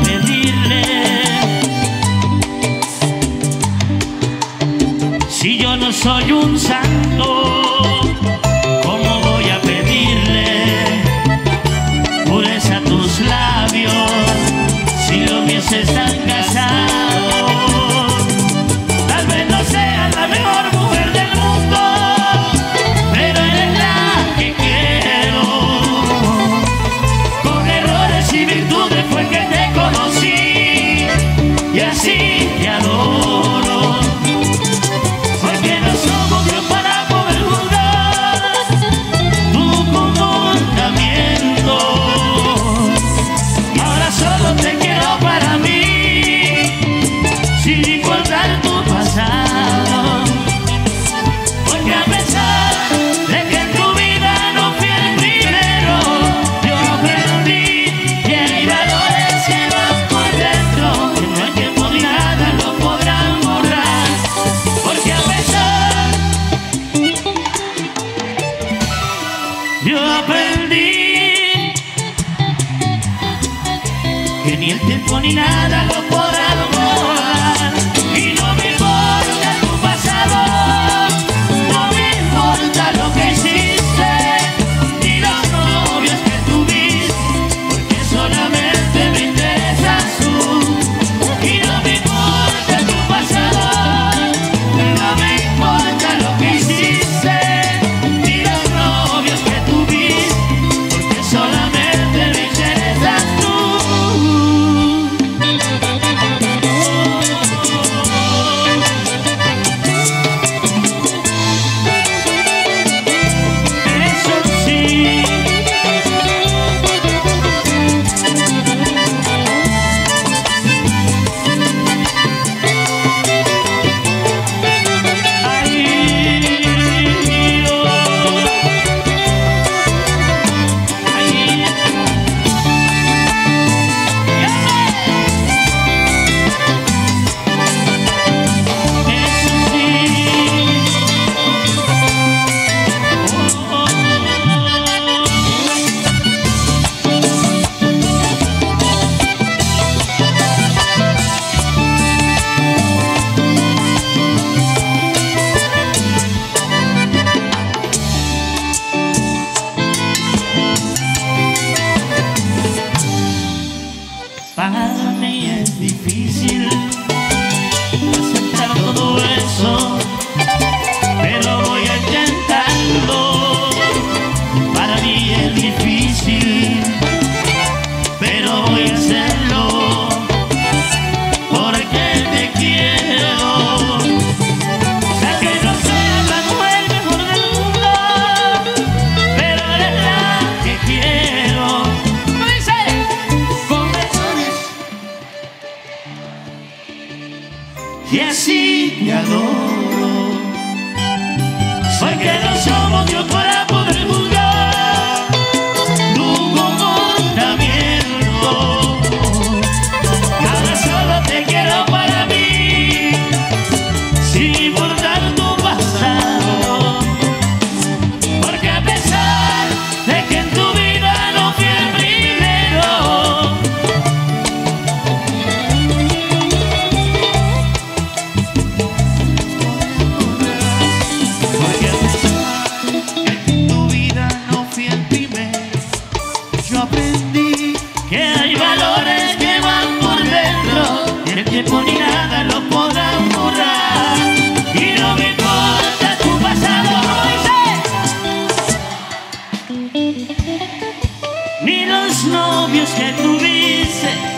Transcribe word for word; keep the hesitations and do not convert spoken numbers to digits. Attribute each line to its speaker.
Speaker 1: pedirle? Si yo no soy un santo, ¿cómo voy a pedirle pureza a tus labios si los míos están casados? Tal vez no seas la mejor mujer del mundo, pero eres la que quiero. Con errores y virtudes fue que te conocí y así te adoro. Porque no somos Dios para poder juzgar tu comportamiento. Ahora solo te quiero para mí, sin importar tu pasado. Porque a pesar de que en tu vida no fui el primero, yo aprendí que hay valores que van por dentro, que no hay tiempo ni nada lo podrán borrar. Porque a pesar, yo aprendí que ni el tiempo ni nada lo podrán borrar. Y no me importa tu pasado, no me importa lo que hiciste, ni los novios que tuviste, porque solamente me interesas tú. Y no me importa tu pasado, no me importa lo que hiciste, ni los novios que tuviste, porque solamente me interesas tú. Eso sí. Para mí es difícil aceptar todo eso, pero voy a intentarlo. Para mí es difícil, pero voy a hacerlo, porque te quiero. Ya que no seas la mujer mejor del mundo, pero eres la que quiero. ¿Cómo dice? Con razones y así te adoro. Porque no somos Dios para poder juzgar tu comportamiento. Ahora solo te quiero para mí, sin importar tu pasado. Porque a pesar de que en tu vida no fui el primero, porque a pesar de que en tu vida no fui el primero, yo aprendí que hay valores que van por dentro, y el tiempo ni nada lo podrán borrar. Y no me importa tu pasado, ni los novios que tuviste,